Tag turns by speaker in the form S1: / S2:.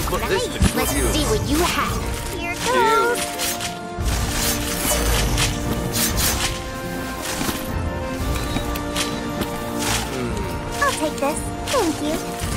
S1: put this to
S2: Nice. Let's
S1: good use.
S2: see what you have. Here goes. I'll take this. Thank you.